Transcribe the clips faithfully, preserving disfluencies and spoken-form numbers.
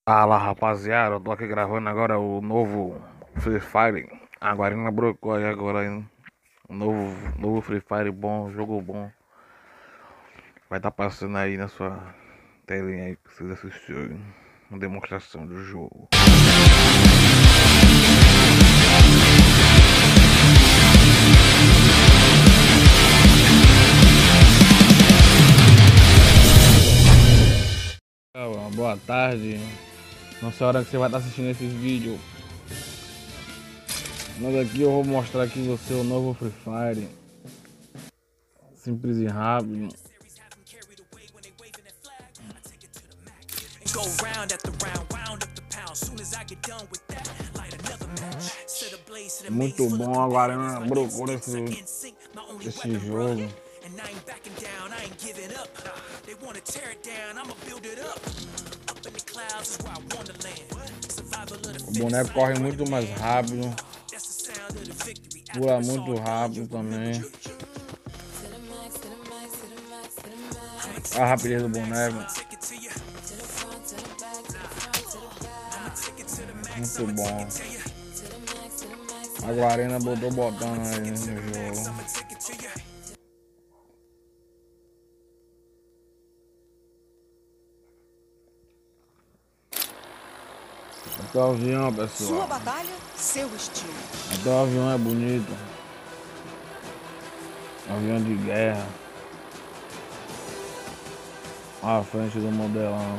Fala rapaziada, eu tô aqui gravando agora o novo Free Fire. A Guarina brocou aí agora, hein? Um novo, novo Free Fire bom, jogo bom. Vai estar passando aí na sua telinha aí pra vocês assistirem. Uma demonstração do jogo. Boa tarde. Não sei a hora que você vai estar assistindo esses vídeos. Mas aqui eu vou mostrar aqui você o novo Free Fire. Simples e rápido. Go round after round, round up the pound. Soon as I get done with that, light another match. Set a blaze to the muito bom agora, né? Brocou esse, esse jogo. And I ain't backing down, I ain't giving up. They wanna tear it down, I'ma build it up. Up in the clouds is where I wanna land. Survival of the fittest. O boneco corre muito mais rápido. Pula muito rápido também. A rapidez do boneco. Muito bom. A Guarina botou botando aí no jogo. Até o avião, pessoal. Sua batalha, seu estilo. Até o avião é bonito. Avião de guerra. À frente do modelão.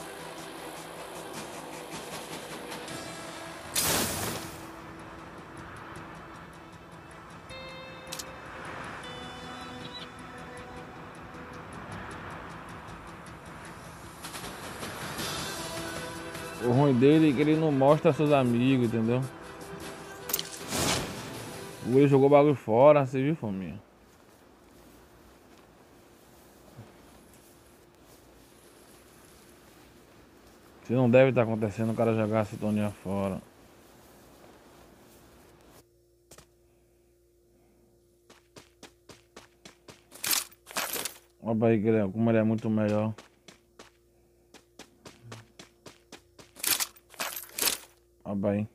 O ruim dele é que ele não mostra seus amigos, entendeu? Ele jogou o bagulho fora, você viu, família? Se não deve estar acontecendo o cara jogar a sintonia fora. Olha aí que ele é, como ele é muito melhor. Olha aí.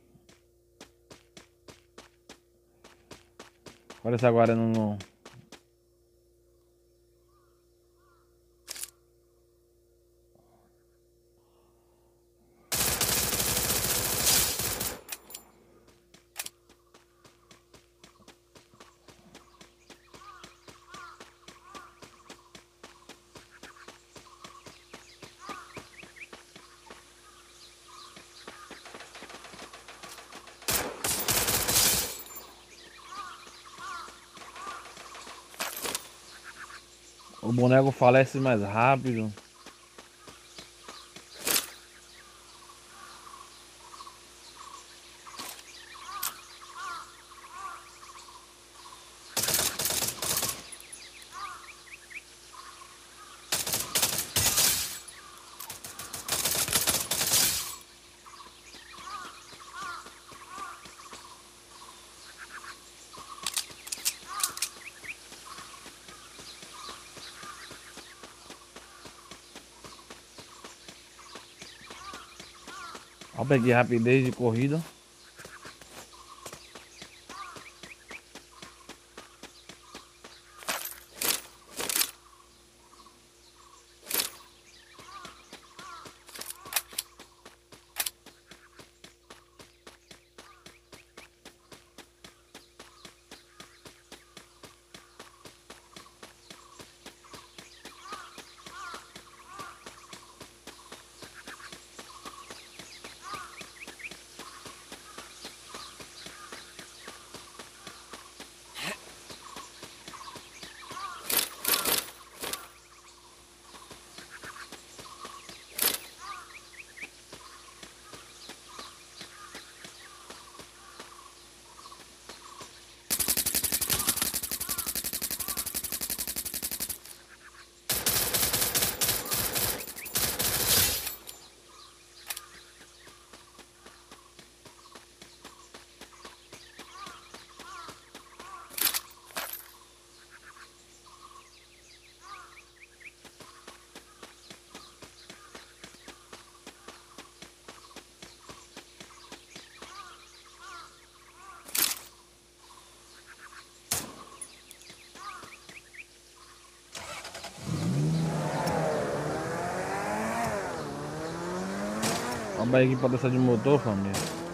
Olha esse agora no... O boneco falece mais rápido. Olha que rapidez de corrida. Acaba aqui para descer de motor, família.